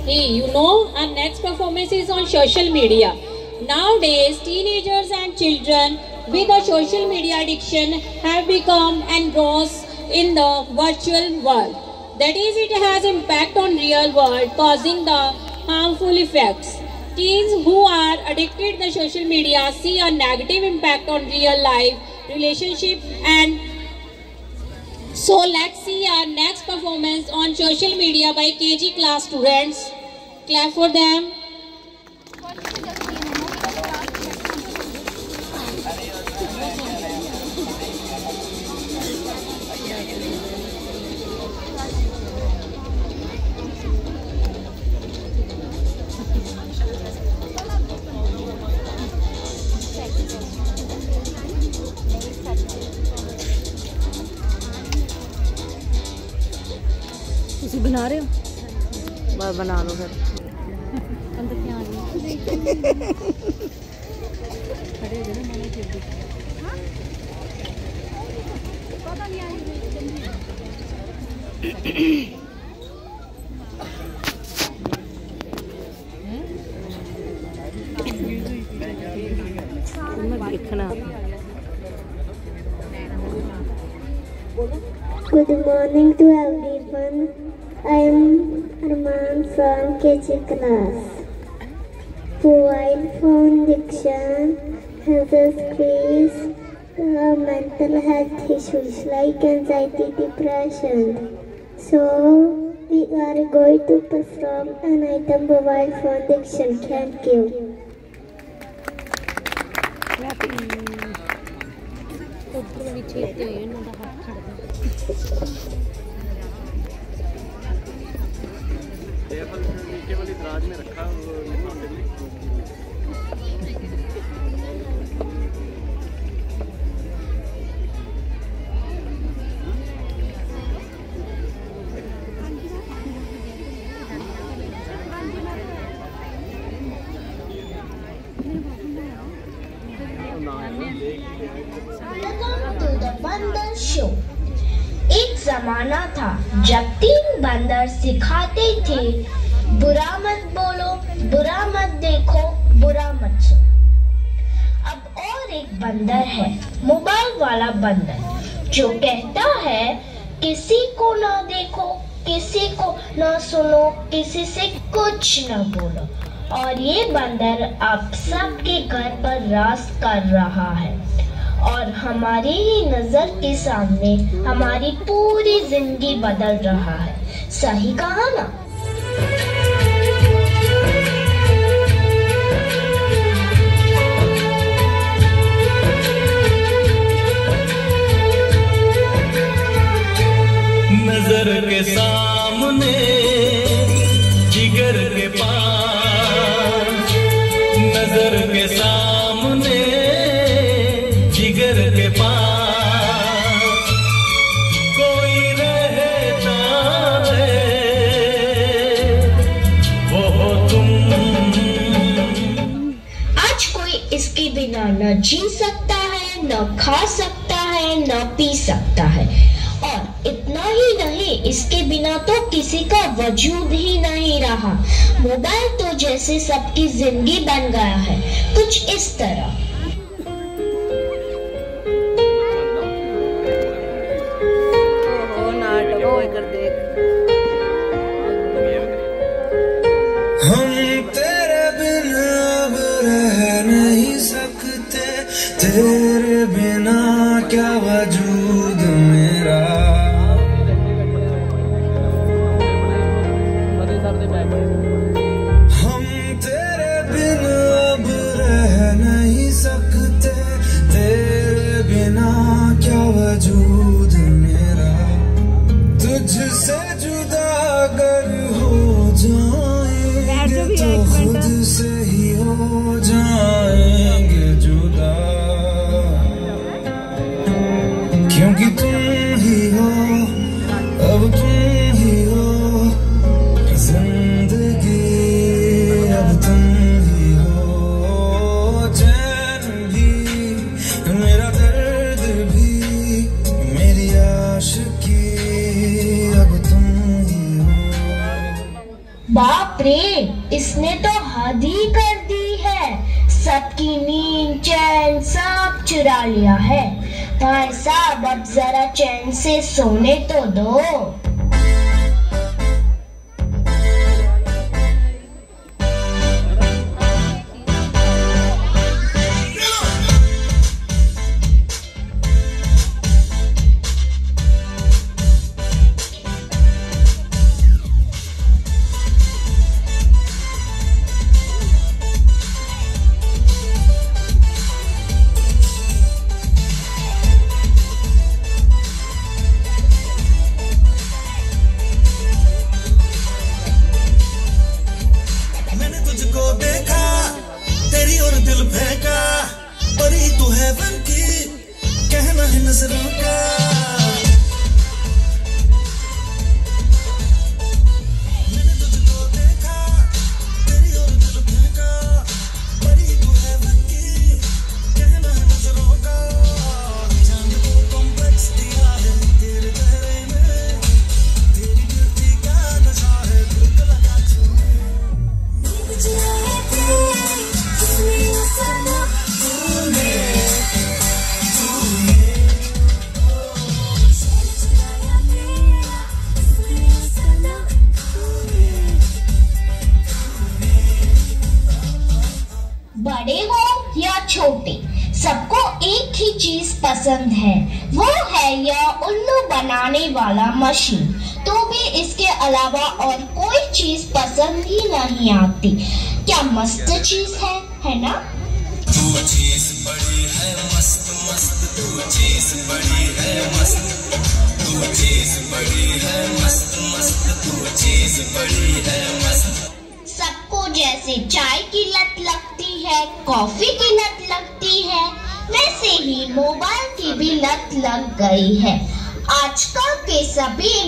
Hey, you know, our next performance is on social media. Nowadays, teenagers and children with a social media addiction have become engrossed in the virtual world. That is, it has impact on real world, causing the harmful effects. Teens who are addicted to social media see a negative impact on real life, relationship, and so let's see our next performance on social media by KG class students. Clap for them. तुसी बना रहे हो? बना लो फिर। देखना। Good morning to everyone. I am Arman from KG class. Mobile phone addiction has increased mental health issues like anxiety, depression. So we are going to perform an item mobile phone addiction. Thank you. नीचे वाली दराज में रखा Welcome to the Bandar show. एक जमाना था जब 3 बंदर सिखाते थे, बुरा मत बोलो, बुरा मत देखो, बुरा मत सुनो। अब और एक बंदर है, मोबाइल वाला बंदर, जो कहता है किसी को ना देखो, किसी को ना सुनो, किसी से कुछ ना बोलो। और ये बंदर आप सबके घर पर राज कर रहा है और हमारी ही नजर के सामने हमारी पूरी जिंदगी बदल रहा है। सही कहा ना? नजर के सामने जिगर के पास, नजर के सामने जिगर के पास कोई रहता है, वो हो तुम। आज कोई इसके बिना न जी सकता है, न खा सकता है, न पी सकता है, और इतना ही नहीं, इसके बिना तो किसी का वजूद ही नहीं रहा। मोबाइल तो जैसे सबकी जिंदगी बन गया है, कुछ इस तरह। हम तेरे बिना अब रह नहीं सकते, तेरे बिना क्या वजूद मेरा। हम तेरे बिना अब रह नहीं सकते, तेरे बिना क्या वजूद मेरा। तुझसे जुदा अगर हो जाएंगे तो खुद से ही हो जाएंगे जुदा, क्योंकि तुम ही हो, अब तुम ही हो जिंदगी बाप रे, इसने तो हद ही कर दी है। सबकी नींद चैन सब चुरा लिया है। भाई साहब अब जरा चैन से सोने तो दो। नजरों का मैंने तुझको देखा, तेरी और दिल फेंका, बड़ी तू है बनकी, कहना है नजरों का। चांद को कॉम्प्लेक्स दिया है तेरे चेहरे में, तेरी ब्यूटी का नशा है दिल को लगा छूने। बड़े हो या छोटे, सबको एक ही चीज पसंद है, वो है यह उल्लू बनाने वाला मशीन। तो भी इसके अलावा और कोई चीज पसंद ही नहीं आती। क्या मस्त चीज है ना? तू चीज बड़ी है मस्त मस्त, तू चीज बड़ी है मस्त, तू चीज बड़ी है मस्त मस्त, तू चीज बड़ी है मस्त। सबको जैसे चाय की लत लगती है, कॉफी की लत लगती है, वैसे ही मोबाइल की भी लत लग गई है। आजकल के सभी